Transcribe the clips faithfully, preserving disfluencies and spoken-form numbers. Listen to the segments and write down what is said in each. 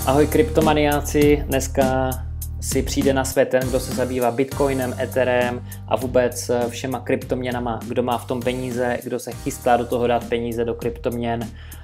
Ahoj kryptomaniáci, dneska si přijde na svět ten, kdo se zabývá Bitcoinem, Etherem a vůbec všema kryptoměnama, kdo má v tom peníze, kdo se chystá do toho dát peníze do kryptoměn.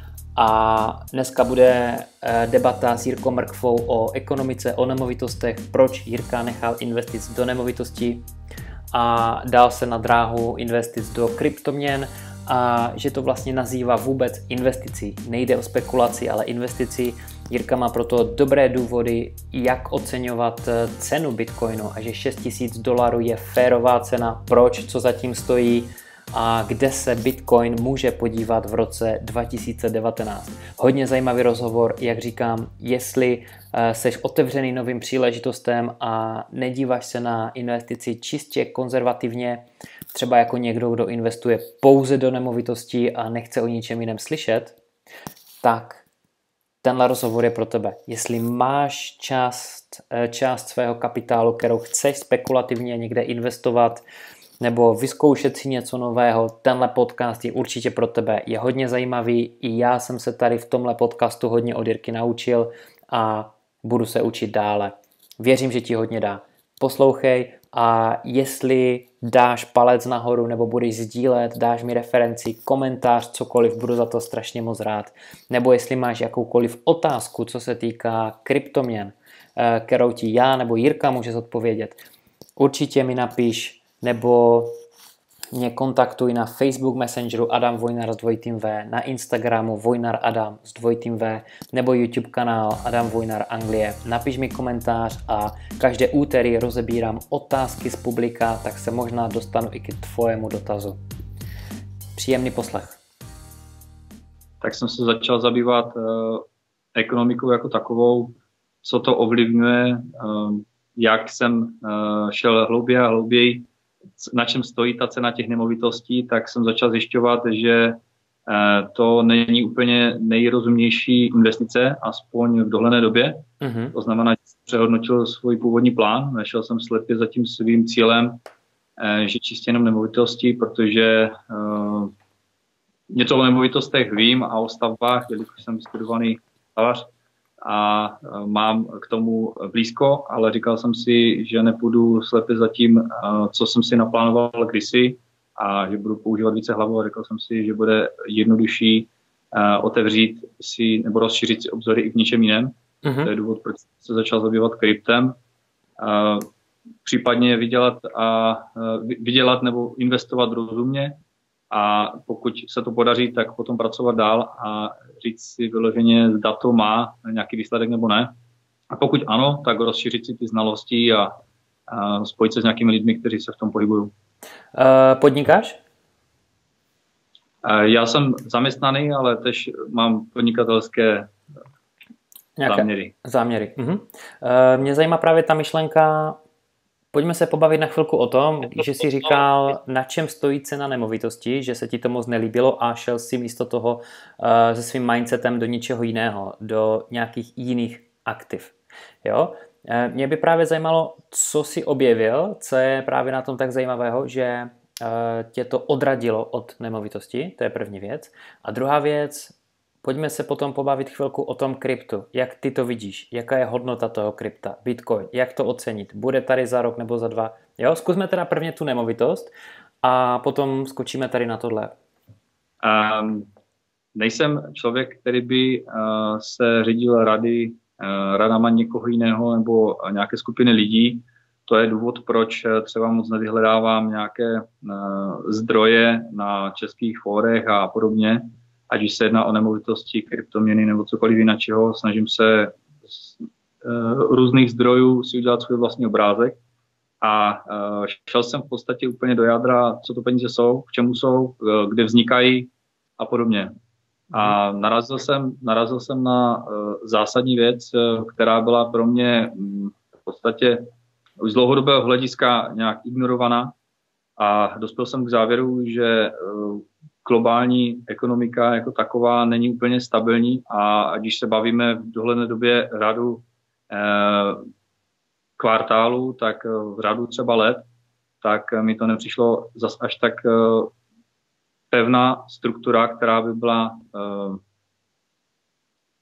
A dneska bude debata s Jirkou Mrkvou o ekonomice, o nemovitostech, proč Jirka nechal investic do nemovitostí a dal se na dráhu investic do kryptoměn a že to vlastně nazývá vůbec investicí. Nejde o spekulaci, ale investicí. Jirka má proto dobré důvody, jak oceňovat cenu Bitcoinu a že šest tisíc dolarů je férová cena, proč, co zatím stojí a kde se Bitcoin může podívat v roce dva tisíce devatenáct. Hodně zajímavý rozhovor, jak říkám, jestli seš otevřený novým příležitostem a nedíváš se na investici čistě konzervativně, třeba jako někdo, kdo investuje pouze do nemovitostí a nechce o ničem jiném slyšet, tak tenhle rozhovor je pro tebe. Jestli máš část, část svého kapitálu, kterou chceš spekulativně někde investovat nebo vyzkoušet si něco nového, tenhle podcast je určitě pro tebe. Je hodně zajímavý, i já jsem se tady v tomhle podcastu hodně od Jirky naučil a budu se učit dále. Věřím, že ti hodně dá. Poslouchej a jestli dáš palec nahoru nebo budeš sdílet, dáš mi referenci, komentář, cokoliv, budu za to strašně moc rád. Nebo jestli máš jakoukoliv otázku, co se týká kryptoměn, kterou ti já nebo Jirka může zodpovědět, určitě mi napiš nebo mě kontaktuj na Facebook Messengeru Adam Vojnar s dvojitým V, na Instagramu Vojnar Adam s dvojitým V, nebo YouTube kanál Adam Vojnar Anglie. Napiš mi komentář a každé úterý rozebírám otázky z publika, tak se možná dostanu i k tvojemu dotazu. Příjemný poslech. Tak jsem se začal zabývat uh, ekonomikou jako takovou, co to ovlivňuje, uh, jak jsem uh, šel hlouběji a hlouběji, na čem stojí ta cena těch nemovitostí, tak jsem začal zjišťovat, že to není úplně nejrozumnější investice, aspoň v dohledné době. Mm-hmm. To znamená, že jsem přehodnotil svůj původní plán, nešel jsem slepě za tím svým cílem, že čistě jenom nemovitosti, protože něco o nemovitostech vím a o stavbách, jelikož jsem studovaný stavař a mám k tomu blízko, ale říkal jsem si, že nepůjdu slepě za tím, co jsem si naplánoval kdysi a že budu používat více hlavu a řekl jsem si, že bude jednodušší otevřít si nebo rozšířit si obzory i v něčem jiném. Mm-hmm. To je důvod, proč se začal zabývat kryptem. Případně vydělat, a, vydělat nebo investovat rozumně a pokud se to podaří, tak potom pracovat dál a říct si vyloženě, zda to má nějaký výsledek nebo ne. A pokud ano, tak rozšířit si ty znalosti a, a spojit se s nějakými lidmi, kteří se v tom pohybují. Uh, podnikáš? Uh, já jsem zaměstnaný, ale tež mám podnikatelské Nějaké záměry. záměry. Uh-huh. Uh, mě zajímá právě ta myšlenka. Pojďme se pobavit na chvilku o tom, že jsi říkal, na čem stojí cena nemovitosti, že se ti to moc nelíbilo a šel si místo toho uh, se svým mindsetem do něčeho jiného, do nějakých jiných aktiv. Jo? Uh, mě by právě zajímalo, co jsi objevil, co je právě na tom tak zajímavého, že uh, tě to odradilo od nemovitosti, to je první věc. A druhá věc, pojďme se potom pobavit chvilku o tom kryptu. Jak ty to vidíš? Jaká je hodnota toho krypta? Bitcoin. Jak to ocenit? Bude tady za rok nebo za dva? Jo, zkusme teda prvně tu nemovitost a potom skočíme tady na tohle. Um, nejsem člověk, který by uh, se řídil rady, uh, radama někoho jiného nebo nějaké skupiny lidí. To je důvod, proč třeba moc nevyhledávám nějaké uh, zdroje na českých fórech a podobně. Ať už se jedná o nemovitosti, kryptoměny nebo cokoliv jiného, snažím se z uh, různých zdrojů si udělat svůj vlastní obrázek a uh, šel jsem v podstatě úplně do jádra, co to peníze jsou, k čemu jsou, uh, kde vznikají a podobně. A narazil jsem, narazil jsem na uh, zásadní věc, uh, která byla pro mě um, v podstatě už z dlouhodobého hlediska nějak ignorovaná a dospěl jsem k závěru, že uh, globální ekonomika jako taková není úplně stabilní a když se bavíme v dohledné době řádu eh, kvartálu, tak v řádu třeba let, tak mi to nepřišlo zas až tak eh, pevná struktura, která by byla eh,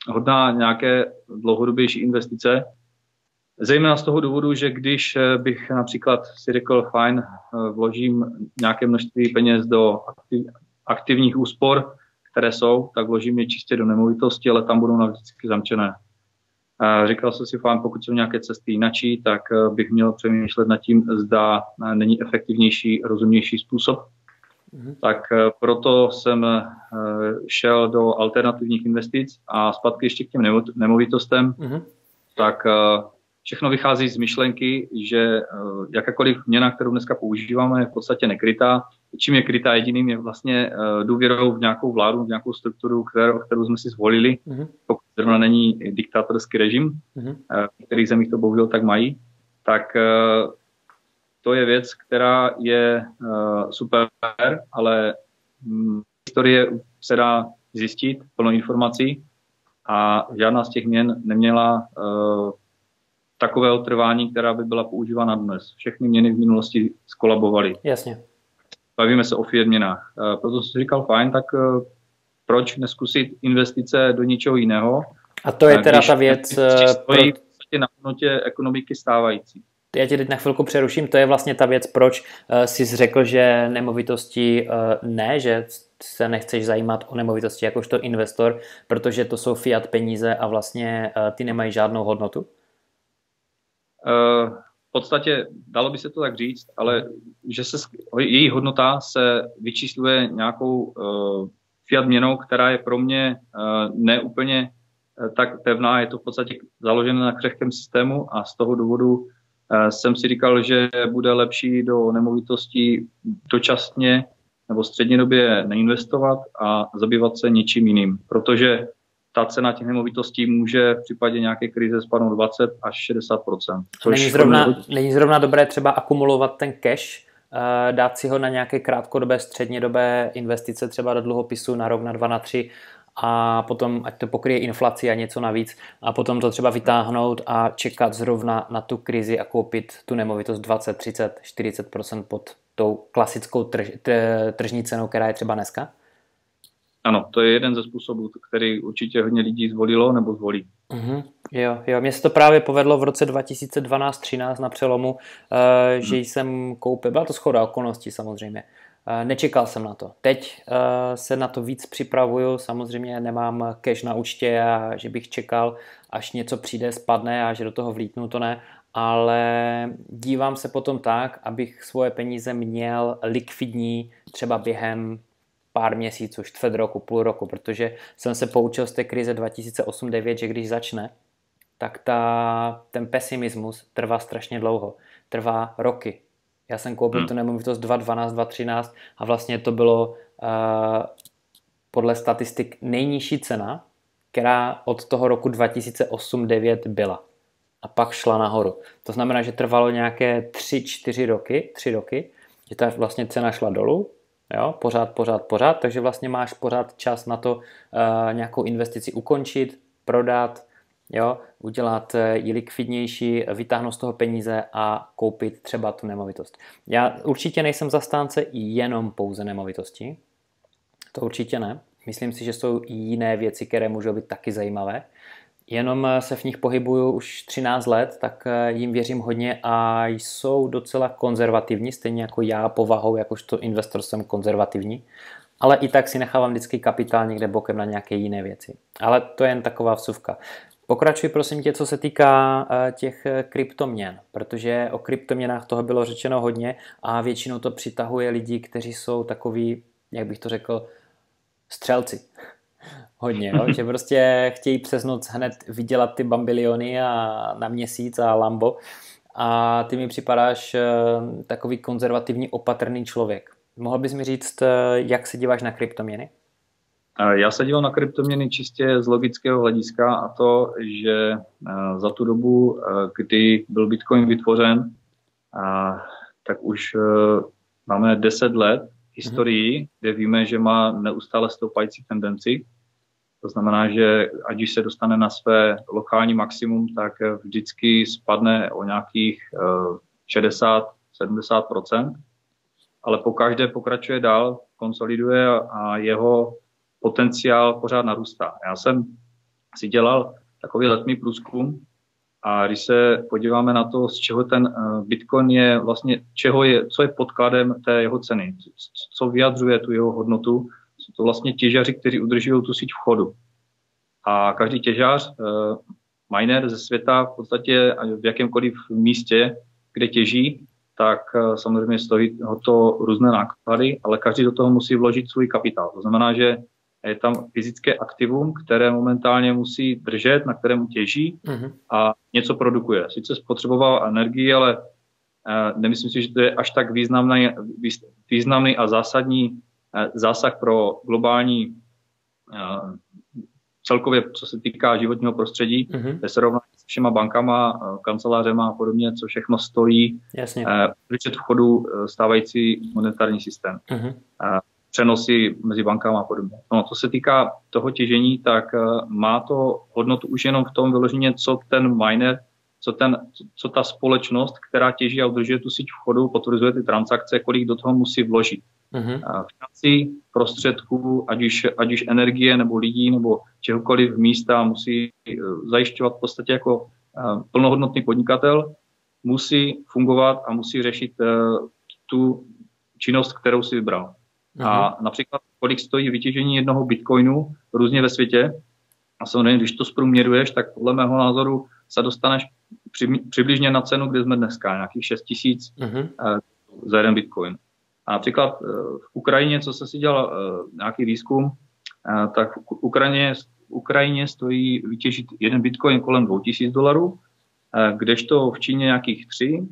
hodná nějaké dlouhodobější investice. Zejména z toho důvodu, že když bych například si řekl, fajn, vložím nějaké množství peněz do aktiv, aktivních úspor, které jsou, tak vložím je čistě do nemovitosti, ale tam budou navždycky zamčené. Říkal jsem si, fajn, pokud jsou nějaké cesty jinačí, tak bych měl přemýšlet nad tím, zda není efektivnější, rozumnější způsob. Mm-hmm. Tak proto jsem šel do alternativních investic a zpátky ještě k těm nemovitostem. Mm-hmm. Tak všechno vychází z myšlenky, že jakákoliv měna, kterou dneska používáme, je v podstatě nekrytá. Čím je krytá jediným, je vlastně důvěrou v nějakou vládu, v nějakou strukturu, kterou, kterou jsme si zvolili, mm-hmm. pokud zrovna není diktátorský režim, mm-hmm. v kterých zemích to bohužel tak mají, tak to je věc, která je super, ale historie se dá zjistit plno informací a žádná z těch měn neměla takového trvání, která by byla používána dnes. Všechny měny v minulosti skolabovaly. Jasně. Bavíme se o fiat měnách. Proto jsem si říkal, fajn, tak proč neskusit investice do něčeho jiného? A to je teda ta věc... Stojí v podstatě na hodnotě ekonomiky stávající. Já tě teď na chvilku přeruším, to je vlastně ta věc, proč uh, jsi řekl, že nemovitosti uh, ne, že se nechceš zajímat o nemovitosti jakožto investor, protože to jsou fiat peníze a vlastně uh, ty nemají žádnou hodnotu? Uh, v podstatě dalo by se to tak říct, ale že se, její hodnota se vyčísluje nějakou uh, fiat měnou, která je pro mě uh, neúplně uh, tak pevná, je to v podstatě založené na křehkém systému a z toho důvodu uh, jsem si říkal, že bude lepší do nemovitostí dočasně nebo střednědobě neinvestovat a zabývat se něčím jiným, protože ta cena těch nemovitostí může v případě nějaké krize spadnout dvacet až šedesát procent. Není zrovna, není zrovna dobré třeba akumulovat ten cash, dát si ho na nějaké krátkodobé, střednědobé investice, třeba do dluhopisu na rok, na dva, na tři a potom, ať to pokryje inflaci a něco navíc a potom to třeba vytáhnout a čekat zrovna na tu krizi a koupit tu nemovitost dvacet, třicet, čtyřicet procent pod tou klasickou trž, tržní cenou, která je třeba dneska? Ano, to je jeden ze způsobů, který určitě hodně lidí zvolilo nebo zvolí. Mm-hmm. Jo, jo, mně se to právě povedlo v roce dva tisíce dvanáct třináct na přelomu, uh, mm. že jsem koupil, byla to shoda okolností samozřejmě, uh, nečekal jsem na to. Teď uh, se na to víc připravuju, samozřejmě nemám cash na účtě a že bych čekal, až něco přijde, spadne a že do toho vlítnu, to ne, ale dívám se potom tak, abych svoje peníze měl likvidní třeba během pár měsíců, čtvrt roku, půl roku, protože jsem se poučil z té krize dva tisíce osm devět, že když začne, tak ta, ten pesimismus trvá strašně dlouho. Trvá roky. Já jsem koupil hmm. tu nemovitost dva dvanáct, dva třináct a vlastně to bylo uh, podle statistik nejnižší cena, která od toho roku dva tisíce osm devět byla. A pak šla nahoru. To znamená, že trvalo nějaké tři čtyři roky, tři roky, že ta vlastně cena šla dolů, jo, pořád, pořád, pořád, takže vlastně máš pořád čas na to uh, nějakou investici ukončit, prodat, jo, udělat ji likvidnější, vytáhnout z toho peníze a koupit třeba tu nemovitost. Já určitě nejsem zastánce jenom pouze nemovitosti, to určitě ne. Myslím si, že jsou i jiné věci, které můžou být taky zajímavé. Jenom se v nich pohybuju už třináct let, tak jim věřím hodně a jsou docela konzervativní, stejně jako já povahou, jakožto investor jsem konzervativní. Ale i tak si nechávám vždycky kapitál někde bokem na nějaké jiné věci. Ale to je jen taková vsuvka. Pokračuj prosím tě, co se týká těch kryptoměn, protože o kryptoměnách toho bylo řečeno hodně a většinou to přitahuje lidi, kteří jsou takový, jak bych to řekl, střelci. Hodně, jo? Že prostě chtějí přes noc hned vydělat ty bambiliony a na měsíc a Lambo a ty mi připadáš takový konzervativní opatrný člověk. Mohl bys mi říct, jak se díváš na kryptoměny? Já se dívám na kryptoměny čistě z logického hlediska a to, že za tu dobu, kdy byl Bitcoin vytvořen, tak už máme deset let historii, kde víme, že má neustále stoupající tendenci. To znamená, že ať už se dostane na své lokální maximum, tak vždycky spadne o nějakých šedesát až sedmdesát procent, ale pokaždé pokračuje dál, konsoliduje a jeho potenciál pořád narůstá. Já jsem si dělal takový letmý průzkum a když se podíváme na to, z čeho ten Bitcoin je vlastně, čeho je, co je podkladem té jeho ceny, co vyjadřuje tu jeho hodnotu, jsou to vlastně těžaři, kteří udržují tu síť v chodu. A každý těžař, miner ze světa v podstatě v jakémkoliv místě, kde těží, tak samozřejmě stojí ho to různé náklady, ale každý do toho musí vložit svůj kapitál. To znamená, že je tam fyzické aktivum, které momentálně musí držet, na kterém těží a něco produkuje. Sice spotřeboval energii, ale nemyslím si, že to je až tak významný, významný a zásadní zásah pro globální celkově, co se týká životního prostředí, mm-hmm. ve srovnání s všema bankama, kancelářema a podobně, co všechno stojí, udržet v chodu stávající monetární systém. Mm-hmm. Přenosy mezi bankama a podobně. No, co se týká toho těžení, tak má to hodnotu už jenom v tom vyloženě, co ten miner, co, ten, co ta společnost, která těží a udržuje tu síť v chodu, potvrzuje ty transakce, kolik do toho musí vložit. Mm-hmm. Financí, prostředků, ať už, ať už energie nebo lidí nebo čehokoliv místa musí zajišťovat v podstatě jako plnohodnotný podnikatel, musí fungovat a musí řešit tu činnost, kterou si vybral. Mm-hmm. A například, kolik stojí vytěžení jednoho bitcoinu různě ve světě, a samozřejmě, když to zprůměruješ, tak podle mého názoru se dostaneš při, přibližně na cenu, kde jsme dneska, nějakých šest tisíc mm-hmm. za jeden bitcoin. A například v Ukrajině, co se si dělal nějaký výzkum, tak v Ukrajině, v Ukrajině stojí vytěžit jeden bitcoin kolem dvou tisíc dolarů, kdežto v Číně nějakých tři,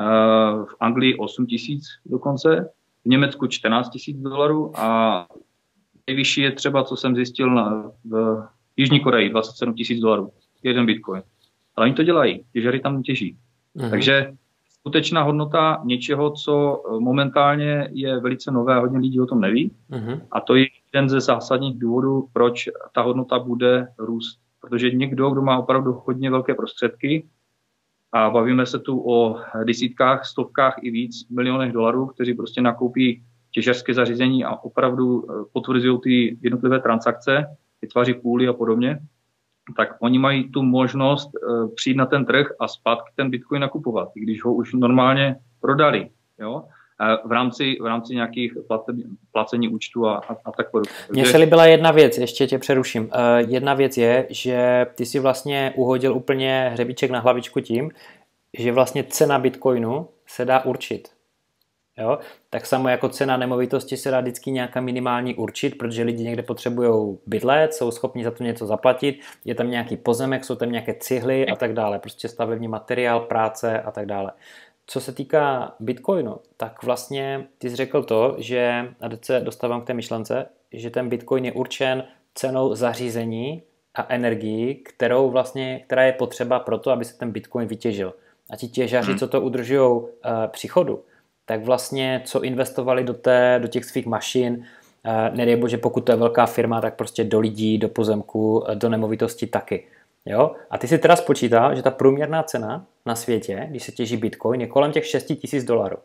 v Anglii osm tisíc dokonce, v Německu čtrnáct tisíc dolarů a nejvyšší je třeba, co jsem zjistil na, v Jižní Koreji, dvacet sedm tisíc dolarů, jeden bitcoin. Ale oni to dělají, těžaři tam těží. Mhm. Takže skutečná hodnota něčeho, co momentálně je velice nové a hodně lidí o tom neví. Uh-huh. A to je jeden ze zásadních důvodů, proč ta hodnota bude růst. Protože někdo, kdo má opravdu hodně velké prostředky, a bavíme se tu o desítkách, stovkách i víc milionech dolarů, kteří prostě nakoupí těžařské zařízení a opravdu potvrzují ty jednotlivé transakce, vytváří půly a podobně, tak oni mají tu možnost uh, přijít na ten trh a zpátky ten bitcoin nakupovat, i když ho už normálně prodali, jo, uh, v rámci, v rámci nějakých plate, placení účtu a, a, a tak podobně. Mně se líbila jedna věc, ještě tě přeruším. Uh, jedna věc je, že ty si vlastně uhodil úplně hřebíček na hlavičku tím, že vlastně cena bitcoinu se dá určit. Jo? Tak samo jako cena nemovitosti se dá vždycky nějaká minimální určit, protože lidi někde potřebují bydlet, jsou schopni za to něco zaplatit, je tam nějaký pozemek, jsou tam nějaké cihly a tak dále, prostě stavební materiál, práce a tak dále. Co se týká Bitcoinu, tak vlastně ty jsi řekl to, že, a teď se dostávám k té myšlence, že ten Bitcoin je určen cenou zařízení a energií, kterou vlastně, která je potřeba pro to, aby se ten Bitcoin vytěžil. A ti těžaři, co to udržují uh, při chodu, tak vlastně co investovali do, té, do těch svých mašin, nedej bože, pokud to je velká firma, tak prostě do lidí, do pozemku, do nemovitosti taky. Jo? A ty si teda spočítal, že ta průměrná cena na světě, když se těží Bitcoin, je kolem těch šest tisíc dolarů.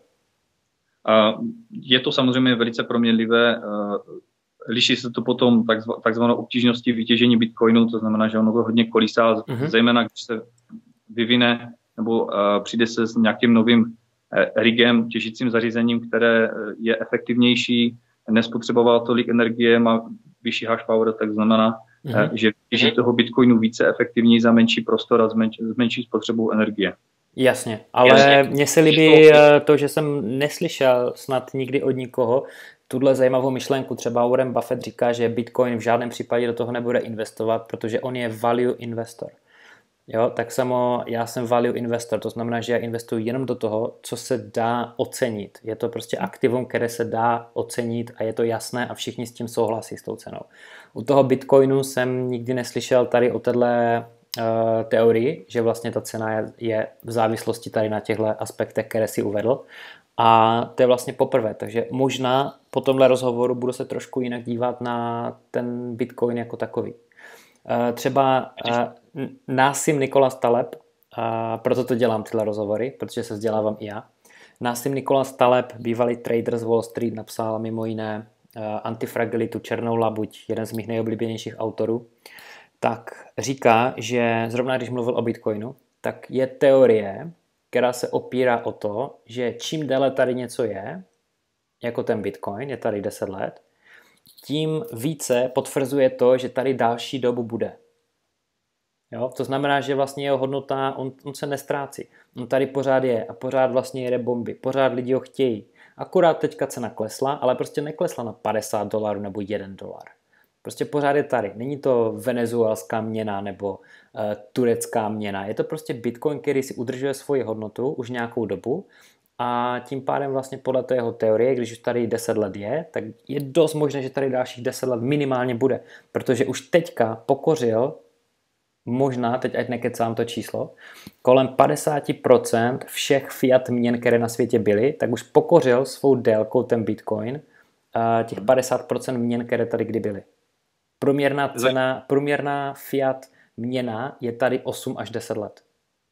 Je to samozřejmě velice proměnlivé. Liší se to potom takzvanou obtížností vytěžení Bitcoinu, to znamená, že ono to hodně kolísá, mm-hmm. zejména když se vyvine nebo přijde se s nějakým novým rigem, těžícím zařízením, které je efektivnější, nespotřeboval tolik energie, má vyšší hash power, tak znamená, mm-hmm. že těží toho Bitcoinu více efektivní za menší prostor a s menší, s menší spotřebou energie. Jasně, ale mně se líbí to, že jsem neslyšel snad nikdy od nikoho tuhle zajímavou myšlenku. Třeba Warren Buffett říká, že Bitcoin v žádném případě do toho nebude investovat, protože on je value investor. Jo, tak samo já jsem value investor, to znamená, že já investuji jenom do toho, co se dá ocenit. Je to prostě aktivum, které se dá ocenit a je to jasné a všichni s tím souhlasí s tou cenou. U toho Bitcoinu jsem nikdy neslyšel tady o této uh, teorii, že vlastně ta cena je, je v závislosti tady na těchto aspektech, které si uvedl. A to je vlastně poprvé, takže možná po tomhle rozhovoru budu se trošku jinak dívat na ten Bitcoin jako takový. Uh, třeba uh, Nassim Nicholas Taleb, a proto to dělám tyhle rozhovory, protože se vzdělávám i já. Nassim Nicholas Taleb, bývalý trader z Wall Street, napsal mimo jiné Antifragilitu, Černou labuť, jeden z mých nejoblíbenějších autorů. tak říká, že zrovna když mluvil o Bitcoinu, tak je teorie, která se opírá o to, že čím déle tady něco je, jako ten Bitcoin, je tady deset let, tím více potvrzuje to, že tady další dobu bude. Jo? To znamená, že vlastně jeho hodnota, on, on se nestrácí. On tady pořád je a pořád vlastně jede bomby, pořád lidi ho chtějí. Akorát teďka cena klesla, ale prostě neklesla na padesát dolarů nebo jeden dolar. Prostě pořád je tady. Není to venezuelská měna nebo uh, turecká měna. Je to prostě Bitcoin, který si udržuje svoji hodnotu už nějakou dobu a tím pádem vlastně podle té jeho teorie, když už tady deset let je, tak je dost možné, že tady dalších deset let minimálně bude. Protože už teďka pokořil, možná, teď ať nekecám to číslo, kolem padesát procent všech fiat měn, které na světě byly, tak už pokořil svou délkou ten Bitcoin uh, těch padesát procent měn, které tady kdy byly. Průměrná cena, průměrná fiat měna je tady osm až deset let.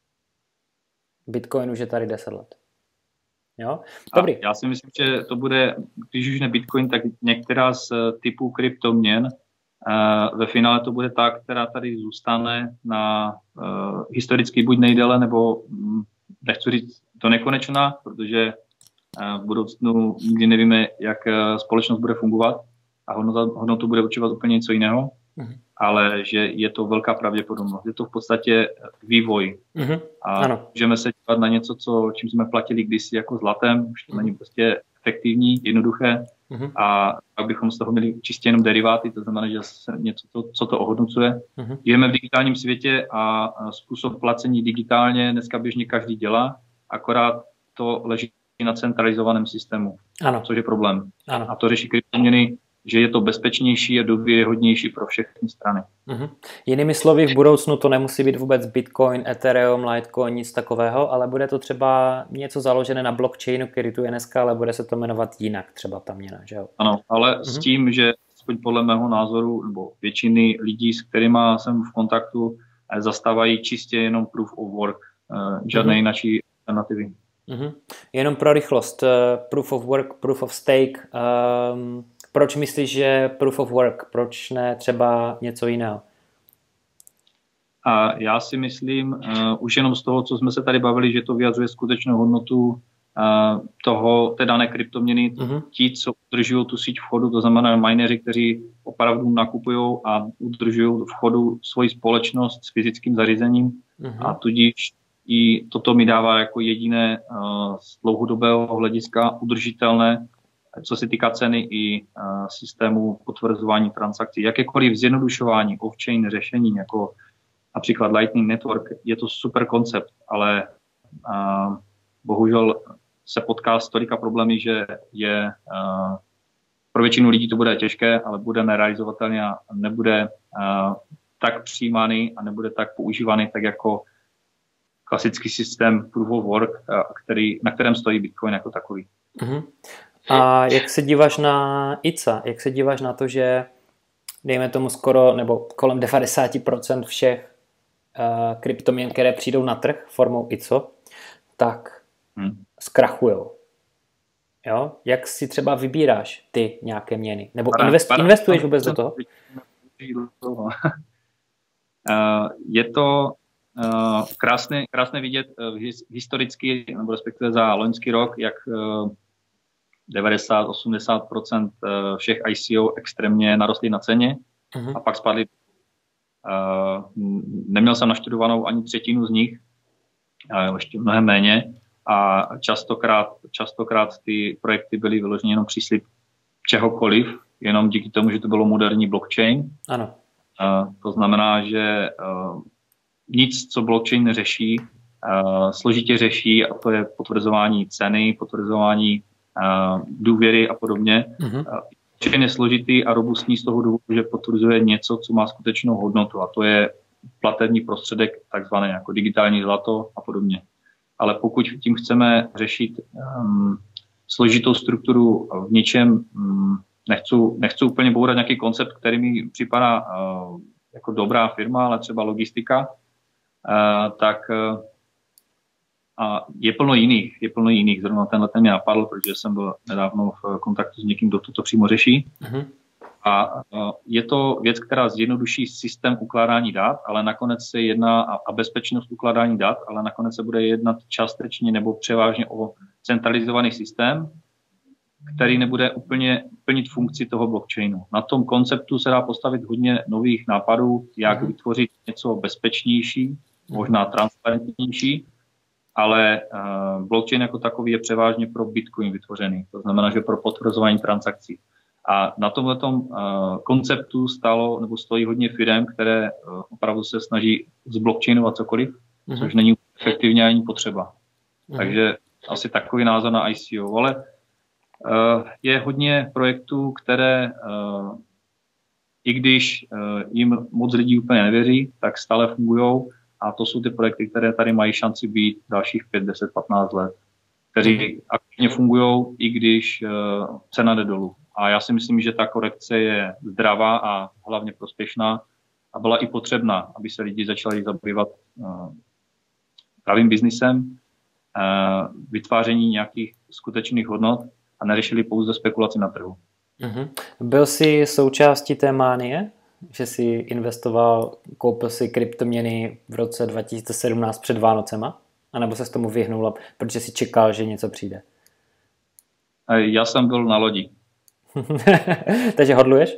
Bitcoin už je tady deset let. Jo? Dobrý. A já si myslím, že to bude, když už ne Bitcoin, tak některá z typů kryptoměn, ve finále to bude ta, která tady zůstane na uh, historicky buď nejdéle, nebo um, nechci říct do nekonečna, protože uh, v budoucnu nikdy nevíme, jak uh, společnost bude fungovat a hodnota, hodnotu bude určovat úplně něco jiného, uh-huh. ale že je to velká pravděpodobnost. Je to v podstatě vývoj. Uh-huh. A ano. Můžeme se dívat na něco, co, čím jsme platili kdysi jako zlatem, už to uh-huh. není prostě efektivní, jednoduché, uh-huh. a pak bychom z toho měli čistě jenom deriváty, to znamená, že se něco, to, co to ohodnocuje. Uh-huh. Žijeme v digitálním světě a způsob placení digitálně dneska běžně každý dělá, akorát to leží na centralizovaném systému, ano. což je problém. Ano. A to řeší kryptoměny, že je to bezpečnější a důvěryhodnější pro všechny strany. Uh-huh. Jinými slovy, v budoucnu to nemusí být vůbec Bitcoin, Ethereum, Litecoin, nic takového, ale bude to třeba něco založené na blockchainu, který tu je dneska, ale bude se to jmenovat jinak, třeba ta měna, že jo? Ano, ale uh-huh. s tím, že aspoň podle mého názoru, nebo většiny lidí, s kterými jsem v kontaktu, zastávají čistě jenom proof of work, žádné uh-huh. jináčí alternativy. Uh-huh. Jenom pro rychlost, uh, proof of work, proof of stake, um, proč myslíš, že proof of work? Proč ne třeba něco jiného? A já si myslím, uh, už jenom z toho, co jsme se tady bavili, že to vyjadřuje skutečnou hodnotu uh, toho, té dané kryptoměny, uh-huh. ti, co udržují tu síť v chodu, to znamená mineři, kteří opravdu nakupují a udržují v chodu svoji společnost s fyzickým zařízením uh-huh. a tudíž i toto mi dává jako jediné uh, z dlouhodobého hlediska udržitelné, co se týká ceny i uh, systému potvrzování transakcí. Jakékoliv zjednodušování off-chain řešení, jako například Lightning Network, je to super koncept, ale uh, bohužel se potká s tolika problémy, že je uh, pro většinu lidí to bude těžké, ale bude nerealizovatelný a nebude uh, tak přijímaný a nebude tak používaný, tak jako klasický systém proof of work, uh, který, na kterém stojí Bitcoin jako takový. Mm-hmm. A jak se díváš na I C A? Jak se díváš na to, že dejme tomu skoro nebo kolem devadesát procent všech uh, kryptoměn, které přijdou na trh formou I C O, tak hmm. zkrachujou. Jo? Jak si třeba vybíráš ty nějaké měny? Nebo para, invest, para, investuješ vůbec para, do toho? Uh, je to uh, krásné, krásné vidět uh, historicky, nebo respektive za loňský rok, jak uh, devadesát až osmdesát procent všech I C O extrémně narostly na ceně uh-huh. a pak spadly. Uh, neměl jsem naštudovanou ani třetinu z nich, uh, ještě mnohem méně a častokrát, častokrát ty projekty byly vyloženě jenom příslib čehokoliv, jenom díky tomu, že to bylo moderní blockchain. Ano. Uh, to znamená, že uh, nic, co blockchain neřeší, uh, složitě řeší a to je potvrzování ceny, potvrzování Uh, důvěry a podobně. Uh-huh. Uh, je složitý a robustní z toho důvodu, že potvrzuje něco, co má skutečnou hodnotu a to je platební prostředek, takzvané jako digitální zlato a podobně. Ale pokud tím chceme řešit um, složitou strukturu v něčem, um, nechci, nechci úplně bourat nějaký koncept, který mi připadá uh, jako dobrá firma, ale třeba logistika, uh, tak uh, a je plno jiných, je plno jiných. Zrovna tenhle ten mě napadl, protože jsem byl nedávno v kontaktu s někým, kdo toto přímo řeší. Uh-huh. A je to věc, která zjednoduší systém ukládání dat, ale nakonec se jedná a bezpečnost ukládání dat, ale nakonec se bude jednat částečně nebo převážně o centralizovaný systém, který nebude úplně plnit funkci toho blockchainu. Na tom konceptu se dá postavit hodně nových nápadů, jak vytvořit něco bezpečnější, možná transparentnější, ale uh, blockchain jako takový je převážně pro Bitcoin vytvořený. To znamená, že pro potvrzování transakcí. A na tomhletom uh, konceptu stálo nebo stojí hodně firem, které uh, opravdu se snaží zblockchainovat cokoliv, uh-huh. což není efektivně ani potřeba. Uh-huh. Takže asi takový názor na I C O. Ale uh, je hodně projektů, které uh, i když uh, jim moc lidí úplně nevěří, tak stále fungujou. A to jsou ty projekty, které tady mají šanci být dalších pět, deset, patnáct let, kteří aktivně fungují, i když uh, cena jde dolů. A já si myslím, že ta korekce je zdravá a hlavně prospěšná a byla i potřebná, aby se lidi začali zabývat uh, pravým biznisem, uh, vytváření nějakých skutečných hodnot a neřešili pouze spekulaci na trhu. Mm-hmm. Byl jsi součástí té mánie, že jsi investoval, koupil si kryptoměny v roce dva tisíce sedmnáct před Vánocema? A nebo se s tomu vyhnul, protože jsi čekal, že něco přijde? Já jsem byl na lodi. Takže hodluješ?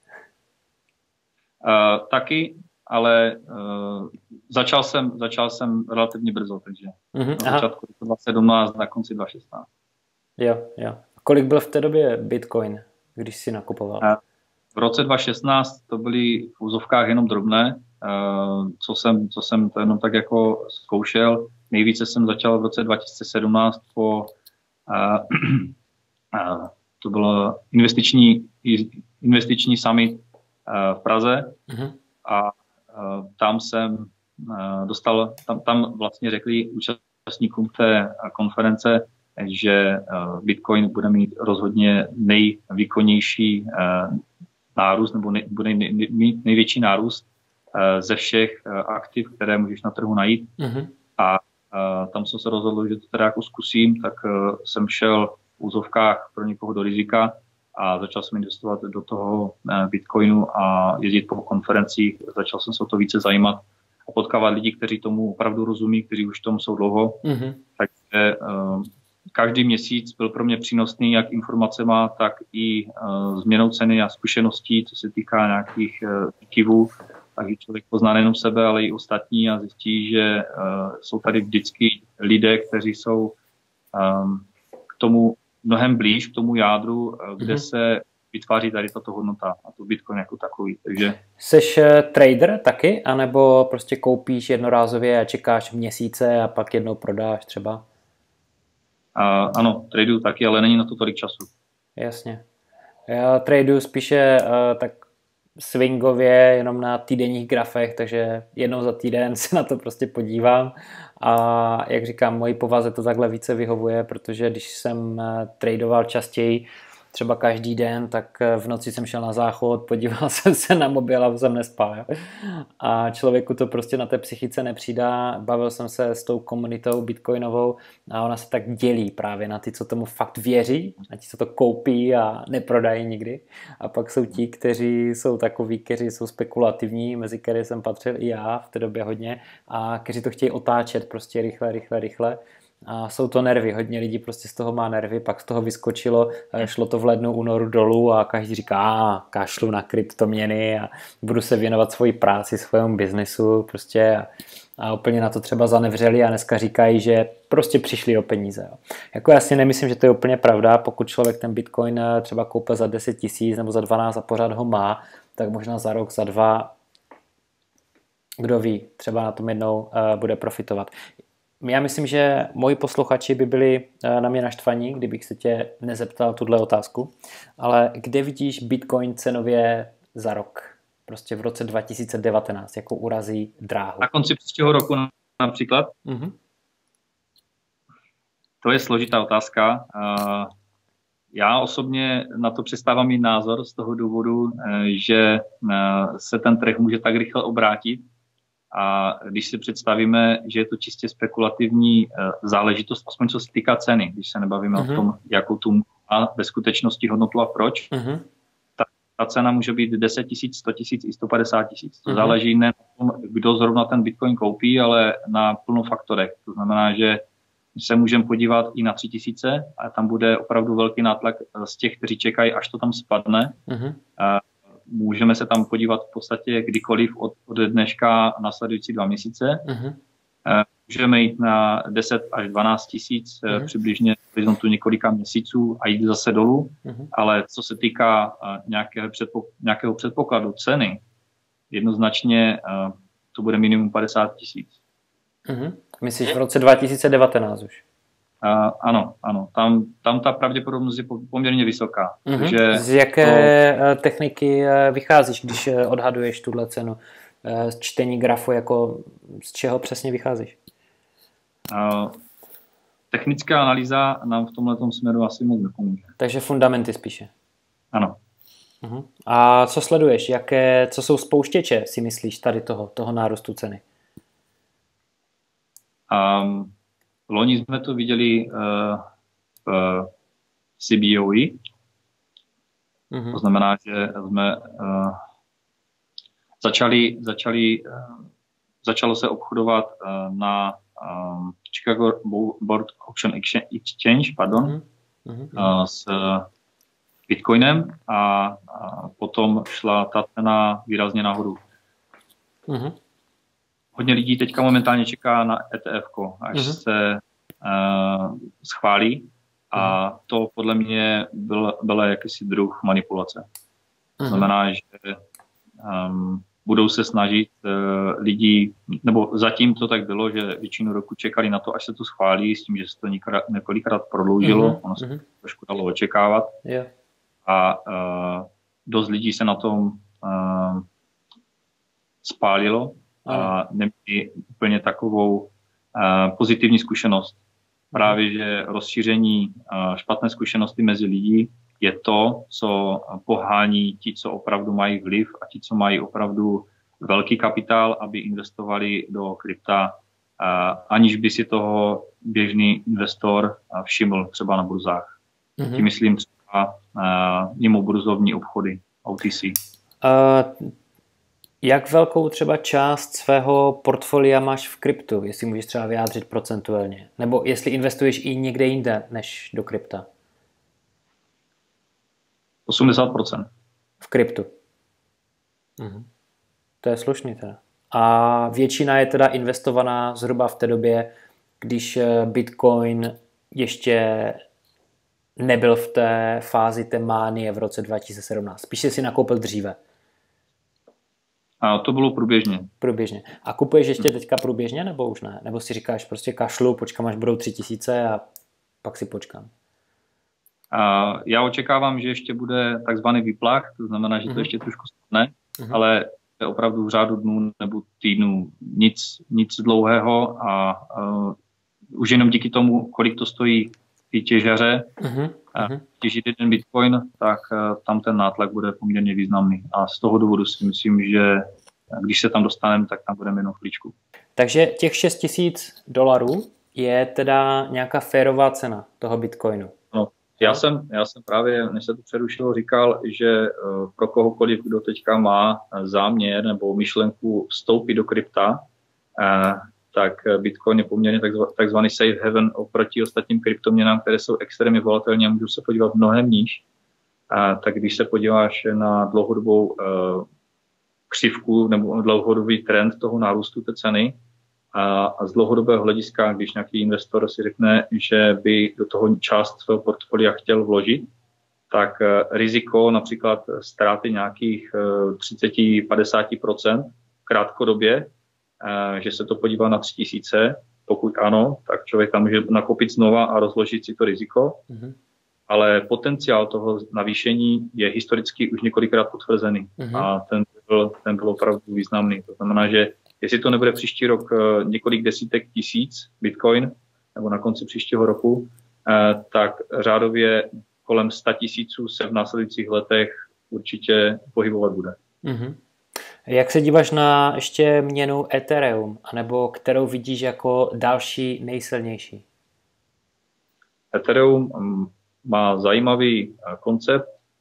Uh, taky, ale uh, začal, jsem, začal jsem relativně brzo, takže mm-hmm, na začátku dva tisíce sedmnáct, na konci dva tisíce šestnáct. Jo, jo. Kolik byl v té době Bitcoin, když jsi nakupoval? Uh, v roce dva tisíce šestnáct to byly v úzovkách jenom drobné, uh, co, jsem, co jsem to jenom tak jako zkoušel. Nejvíce jsem začal v roce dva tisíce sedmnáct po uh, uh, to byl investiční, investiční summit uh, v Praze uh-huh. a uh, tam jsem uh, dostal, tam, tam vlastně řekli účastníkům té konference, že uh, Bitcoin bude mít rozhodně nejvýkonnější uh, nárůst, nebo nej, bude nej, mít největší nárůst uh, ze všech uh, aktiv, které můžeš na trhu najít. Uh-huh. A uh, tam jsem se rozhodl, že to teda jako zkusím, tak uh, jsem šel v úzovkách pro někoho do rizika a začal jsem investovat do toho Bitcoinu a jezdit po konferencích. Začal jsem se o to více zajímat a potkávat lidi, kteří tomu opravdu rozumí, kteří už v tom jsou dlouho. Mm-hmm. Takže uh, každý měsíc byl pro mě přínosný jak informacema, tak i uh, změnou ceny a zkušeností, co se týká nějakých uh, kivů. Takže člověk pozná nejenom sebe, ale i ostatní a zjistí, že uh, jsou tady vždycky lidé, kteří jsou um, k tomu mnohem blíž k tomu jádru, kde mm-hmm. se vytváří tady tato hodnota a to Bitcoin jako takový. Takže... Seš trader taky? A nebo prostě koupíš jednorázově a čekáš měsíce a pak jednou prodáš třeba? A, ano, traduju taky, ale není na to tolik času. Jasně. Já traduju spíše uh, tak swingově, jenom na týdenních grafech, takže jednou za týden se na to prostě podívám a jak říkám, mojí povaze to takhle více vyhovuje, protože když jsem tradoval častěji, třeba každý den, tak v noci jsem šel na záchod, podíval jsem se na mobil a jsem nespal. Jo? A člověku to prostě na té psychice nepřidá. Bavil jsem se s tou komunitou bitcoinovou a ona se tak dělí právě na ty, co tomu fakt věří, na ti, co to koupí a neprodají nikdy. A pak jsou ti, kteří jsou takoví, kteří jsou spekulativní, mezi které jsem patřil i já v té době hodně, a kteří to chtějí otáčet prostě rychle, rychle, rychle. A jsou to nervy, hodně lidí prostě z toho má nervy, pak z toho vyskočilo, šlo to v lednu, únoru dolů a každý říká, a kašlu na kryptoměny a budu se věnovat svoji práci, svému biznesu prostě a, a úplně na to třeba zanevřeli a dneska říkají, že prostě přišli o peníze. Jo. Jako já si nemyslím, že to je úplně pravda, pokud člověk ten Bitcoin třeba koupil za deset tisíc nebo za dvanáct a pořád ho má, tak možná za rok, za dva, kdo ví, třeba na tom jednou uh, bude profitovat. Já myslím, že moji posluchači by byli na mě naštvaní, kdybych se tě nezeptal tuhle otázku, ale kde vidíš Bitcoin cenově za rok? Prostě v roce dva tisíce devatenáct, jako urazí dráhu. Na konci příštího roku například? Mm-hmm. To je složitá otázka. Já osobně na to přestávám mít názor z toho důvodu, že se ten trh může tak rychle obrátit. A když si představíme, že je to čistě spekulativní záležitost, aspoň co se týká ceny, když se nebavíme uh-huh. o tom, jakou tu má ve skutečnosti hodnotu a proč, uh-huh. tak ta cena může být deset tisíc, sto tisíc i sto padesát tisíc. To uh-huh. záleží ne na tom, kdo zrovna ten Bitcoin koupí, ale na plno faktorech. To znamená, že se můžeme podívat i na tři tisíce a tam bude opravdu velký nátlak z těch, kteří čekají, až to tam spadne. Uh-huh. Můžeme se tam podívat v podstatě kdykoliv od, od dneška následující dva měsíce. Uh-huh. Můžeme jít na deset až dvanáct tisíc, uh-huh. přibližně v horizontu několika měsíců a jít zase dolů. Uh-huh. Ale co se týká nějakého, předpok- nějakého předpokladu ceny, jednoznačně to bude minimum padesát tisíc. Uh-huh. Myslíš v roce dva tisíce devatenáct už? Uh, ano, ano. Tam, tam ta pravděpodobnost je poměrně vysoká. Uh-huh. Takže z jaké to... techniky vycházíš, když odhaduješ tuhle cenu? Z čtení grafu, jako z čeho přesně vycházíš? Uh, technická analýza nám v tomhletom směru asi moc nepomůže. Takže fundamenty spíše. Ano. Uh-huh. A co sleduješ? Jaké, co jsou spouštěče, si myslíš, tady toho, toho nárůstu ceny? Um, loni jsme to viděli uh, v C B O E. Uh-huh. To znamená, že jsme uh, začali, začali, uh, začalo se obchodovat uh, na um, Chicago Board Option Exchange, pardon, uh-huh. uh, s Bitcoinem a, a potom šla ta cena výrazně nahoru. Uh-huh. Hodně lidí teďka momentálně čeká na E T F, až uh-huh. se uh, schválí a uh-huh. to podle mě byl, byl jakýsi druh manipulace. To uh-huh. znamená, že um, budou se snažit uh, lidi, nebo zatím to tak bylo, že většinu roku čekali na to, až se to schválí, s tím, že se to několikrát, několikrát prodloužilo, uh-huh. ono se uh-huh. trošku dalo očekávat. Yeah. A uh, dost lidí se na tom uh, spálilo a neměli úplně takovou uh, pozitivní zkušenost. Právě, že rozšíření uh, špatné zkušenosti mezi lidí je to, co pohání ti, co opravdu mají vliv a ti, co mají opravdu velký kapitál, aby investovali do krypta, uh, aniž by si toho běžný investor uh, všiml třeba na burzách. Mm-hmm. Tím myslím třeba uh, mimo burzovní obchody, O T C. Uh... Jak velkou třeba část svého portfolia máš v kryptu, jestli můžeš třeba vyjádřit procentuálně? Nebo jestli investuješ i někde jinde než do krypta? osmdesát procent. V kryptu. Mhm. To je slušný teda. A většina je teda investovaná zhruba v té době, když Bitcoin ještě nebyl v té fázi té mánie v roce dva tisíce sedmnáct. Spíše si nakoupil dříve. A to bylo průběžně. Průběžně. A kupuješ ještě teďka průběžně, nebo už ne? Nebo si říkáš prostě kašlu, počkám, až budou tři tisíce a pak si počkám? A já očekávám, že ještě bude takzvaný výplach, to znamená, že to mm-hmm. ještě trošku spadne, mm-hmm. ale je opravdu v řádu dnů nebo týdnů nic, nic dlouhého a uh, už jenom díky tomu, kolik to stojí ty těžaře, mm-hmm. a těžit jeden Bitcoin, tak uh, tam ten nátlak bude poměrně významný. A z toho důvodu si myslím, že když se tam dostaneme, tak tam budeme jenom chvíličku. Takže těch šest tisíc dolarů je teda nějaká férová cena toho Bitcoinu? No, já jsem, já jsem právě, než se to přerušilo, říkal, že uh, pro kohokoliv, kdo teďka má záměr nebo myšlenku vstoupit do krypta, uh, tak Bitcoin je poměrně takzvaný safe haven oproti ostatním kryptoměnám, které jsou extrémně volatelní a můžou se podívat mnohem níž. A tak když se podíváš na dlouhodobou uh, křivku nebo dlouhodobý trend toho nárůstu té ceny a, a z dlouhodobého hlediska, když nějaký investor si řekne, že by do toho část svého portfolia chtěl vložit, tak uh, riziko například ztráty nějakých uh, třicet až padesát procent krátkodobě, že se to podívá na tři tisíce, pokud ano, tak člověk tam může nakopit znova a rozložit si to riziko, mm-hmm. ale potenciál toho navýšení je historicky už několikrát potvrzený mm-hmm. a ten byl, ten byl opravdu významný. To znamená, že jestli to nebude příští rok několik desítek tisíc Bitcoin, nebo na konci příštího roku, tak řádově kolem sto tisíců se v následujících letech určitě pohybovat bude. Mm-hmm. Jak se díváš na ještě měnu Ethereum, anebo kterou vidíš jako další nejsilnější? Ethereum má zajímavý koncept,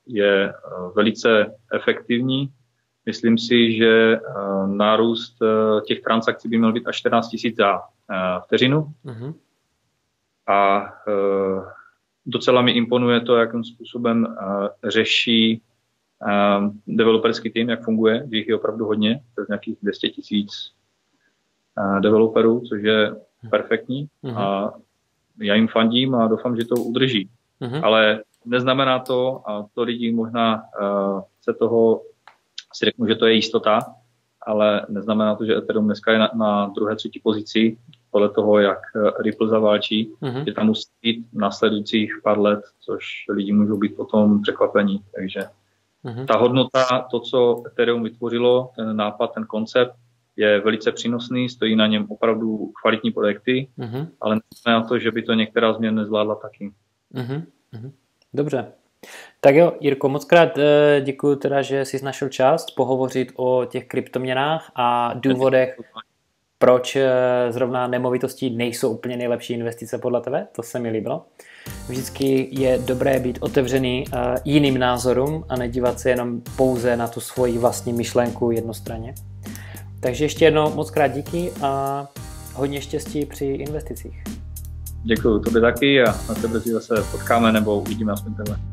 je velice efektivní. Myslím si, že nárůst těch transakcí by měl být až čtrnáct tisíc za vteřinu. Mm-hmm. A docela mi imponuje to, jakým způsobem řeší developerský tým, jak funguje, že jich je opravdu hodně, to je nějakých dvě stě tisíc developerů, což je perfektní. Mm-hmm. A já jim fandím a doufám, že to udrží. Mm-hmm. Ale neznamená to, a to lidi možná se toho si řeknu, že to je jistota, ale neznamená to, že Ethereum dneska je na, na druhé, třetí pozici, podle toho, jak Ripple zaválčí, mm-hmm. že tam musí být následujících pár let, což lidi můžou být potom překvapení. Takže mm-hmm. ta hodnota, to, co Ethereum vytvořilo, ten nápad, ten koncept, je velice přínosný, stojí na něm opravdu kvalitní projekty, mm-hmm. ale neznamená to, že by to některá změna nezvládla taky. Mm-hmm. Dobře. Tak jo, Jirko, moc krát děkuji teda, že jsi našel čas pohovořit o těch kryptoměnách a důvodech, proč zrovna nemovitosti nejsou úplně nejlepší investice podle tebe, to se mi líbilo. Vždycky je dobré být otevřený jiným názorům a nedívat se jenom pouze na tu svoji vlastní myšlenku jednostranně. Takže ještě jednou moc krát díky a hodně štěstí při investicích. Děkuji, tobě taky a na tebe si zase potkáme nebo uvidíme aspoň tebe.